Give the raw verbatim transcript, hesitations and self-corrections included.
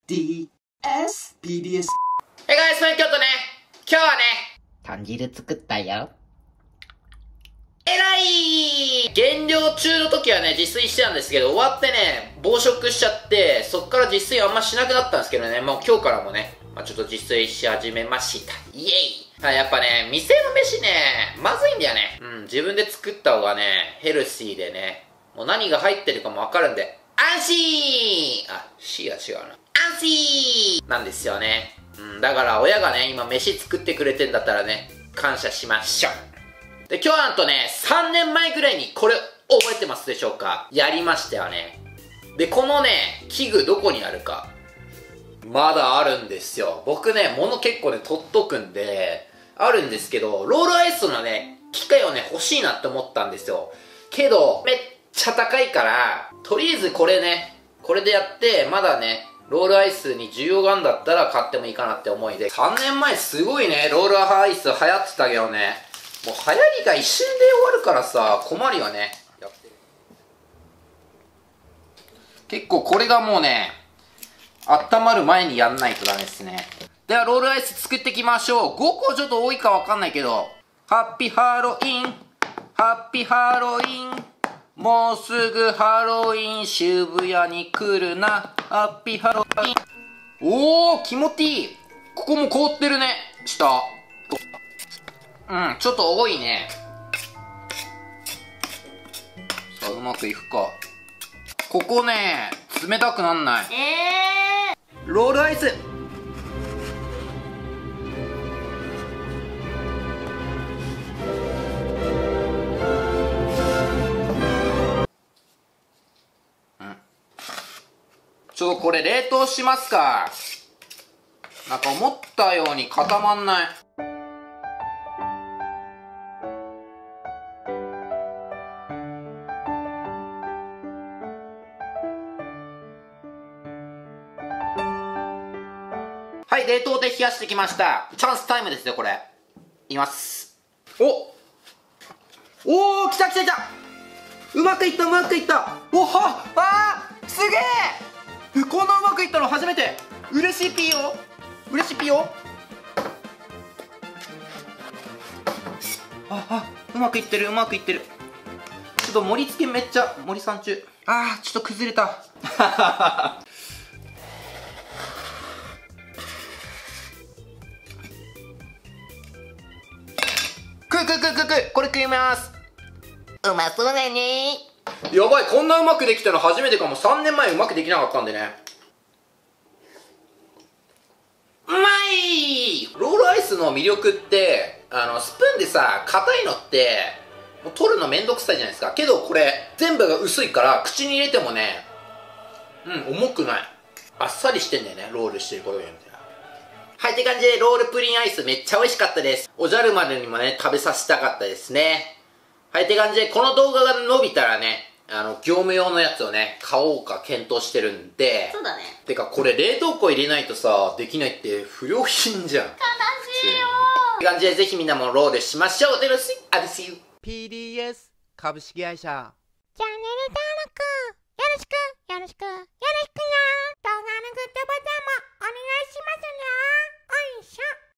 ディーエス ピーディーエスえがいすね、京都ね。今日はね、 豚汁作ったよ。 えらい減量中の時はね、自炊してたんですけど、終わってね、暴食しちゃって、そっから自炊あんましなくなったんですけどね、もう今日からもね、まあ、ちょっと自炊し始めました。イエイはい、やっぱね、店の飯ね、まずいんだよね。うん、自分で作った方がね、ヘルシーでね、もう何が入ってるかもわかるんで、安心あ、C は違うな。安心なんですよね。うん、だから親がね、今飯作ってくれてんだったらね、感謝しましょう。で、今日なんとね、さんねんまえぐらいにこれ覚えてますでしょうか？やりましたよね。で、このね、器具どこにあるか。まだあるんですよ。僕ね、物結構ね、取っとくんで、あるんですけど、ロールアイスのね、機械をね、欲しいなって思ったんですよ。けど、めっちゃ高いから、とりあえずこれね、これでやって、まだね、ロールアイスに需要があるんだったら買ってもいいかなって思いで。さんねんまえすごいね、ロールアイス流行ってたけどね、もう流行りが一瞬で終わるからさ、困るよね。やってる。結構これがもうね、温まる前にやんないとダメですね。では、ロールアイス作っていきましょう。ごこちょっと多いかわかんないけど、ハッピーハロウィン、ハッピーハロウィン、もうすぐハロウィン、渋谷に来るな、ハッピーハロウィン。おー、気持ちいい。ここも凍ってるね、下。うん、ちょっと多いね。さあ、うまくいくか。ここね、冷たくなんない。 えー、ロールアイス。ちょっとこれ冷凍しますか。なんか思ったように固まんない。はい、冷凍で冷やしてきました。チャンスタイムですよ、これ。いきます。おおー、来た来た来た。うまくいった、うまくいった。おはあー、すげえ。こんなうまくいったの初めて。嬉しいピーよ、嬉しいピーよ。ああ、うまくいってる、うまくいってる。ちょっと盛り付けめっちゃ森さん中。あー、ちょっと崩れた。くくくくく、これ食います。 うまそうだね。 やばい、こんなうまくできたの初めてかも。さんねんまえうまくできなかったんでね。うまい。ロールアイスの魅力って、あのスプーンでさ、硬いのってもう取るのめんどくさいじゃないですか。けどこれ全部が薄いから口に入れてもね、うん、重くない。あっさりしてんだよね、ロールしてることによって。はい、って感じでロールプリンアイスめっちゃ美味しかったです。おじゃる丸にもね、食べさせたかったですね。はい、って感じでこの動画が伸びたらね、あの業務用のやつをね、買おうか検討してるんで。 そうだね。 てかこれ冷凍庫入れないとさ、できないって不良品じゃん。悲しいよーって感じでぜひみんなもロールしましょう。でろし、あですピーディーエス 株式会社。 チャンネル登録よろしくよろしくよろしくな。動画のグッドボタンもお願いしますね。おいしょ。